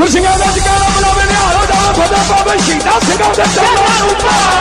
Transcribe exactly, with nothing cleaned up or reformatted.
ਖੁਸ਼ੀਆਂ ਦਾ ਜਗਾਰਾ ਬੁਲਾਵੇ ਨਿਹਾਲੋ ਜਾਵੇ ਫਤਿਹ ਪਾਵੇ ਸ਼ਹੀਦਾਂ ਸਿੰਘਾਂ ਦੇ ਚਰਨਾਂ ਨੂੰ